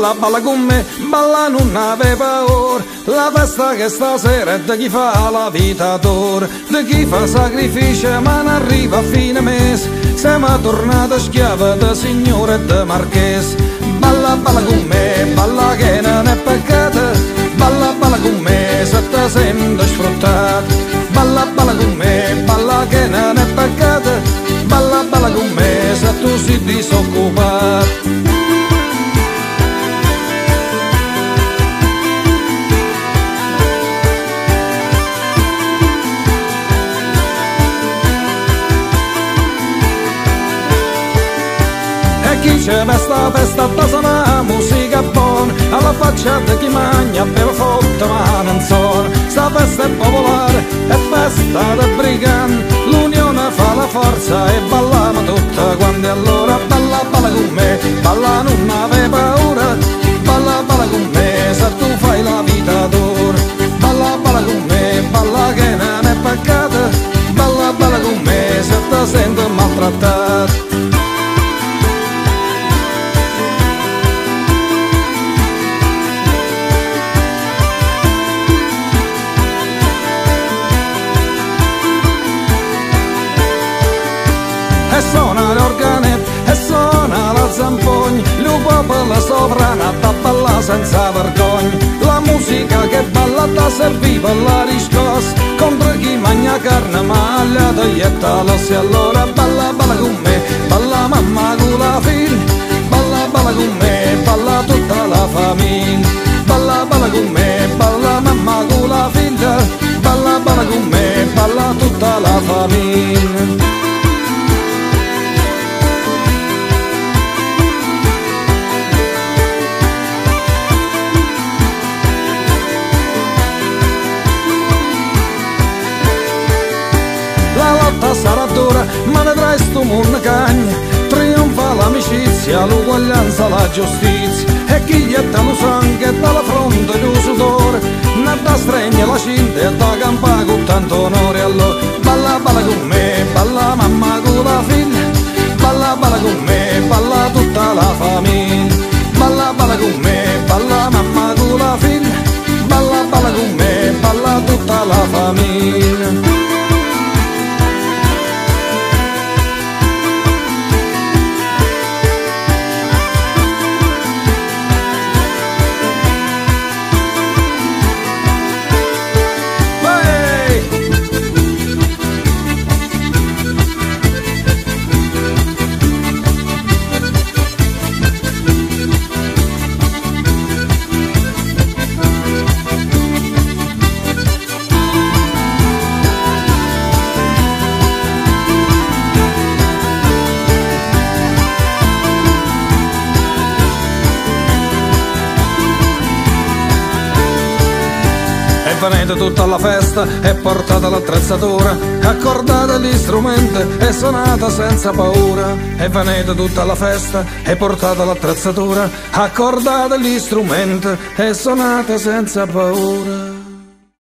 balla, balla con me, balla non ave paura. La festa che stasera è di chi fa la vita d'oro, di chi fa sacrificio ma non arriva a fine mese. Siamo tornati schiavi da signore e da marchese. Balla, balla con me, balla che non è peccato. Balla, balla con me, se ti senti sfruttato. Balla, balla con me, balla che non è peccato. Balla, balla con me, se tu sei disoccupato. Chi c'è questa festa da suona musica buona, alla faccia di chi mangia beve forte ma non suona. Sta festa è popolare, è festa da briganti, l'unione fa la forza e balliamo tutta quanti. Allora balla, balla con me, balla non ave paura. Balla, balla con me, se tu fai la vita d'oro. Balla, balla con me, balla che non è peccato. Balla, balla con me, se ti senti maltrattato. E suona l'organetto, e suona la zampogna, il popolo sovrano da balla senza vergogna. La musica che balla da servì per la riscossa, contro chi mangia carne ma aglia taglietta l'osso. E allora balla, balla con me, balla mamma con la figlia. Balla, balla con me, balla tutta la famiglia. Balla, balla con me, balla mamma con la figlia. Balla, balla con me, balla tutta la famiglia. La lotta sarà dura, ma vedrai sto mondo cagna. Trionfa l'amicizia, l'uguaglianza, la giustizia. E chi gli è dato sangue dalla fronte di sudore, ne da stregna la cinta e da campa con tanto onore. Allora balla, balla con me, balla mamma con la figlia. Balla, balla con me, balla tutta la famiglia. Balla, balla con me, balla mamma con la figlia. Balla, balla con me, balla tutta la famiglia. Venite tutta alla festa e portate l'attrezzatura, accordate gli strumenti e suonate senza paura. E venite tutta alla festa e portate l'attrezzatura, accordate gli strumenti e suonate senza paura.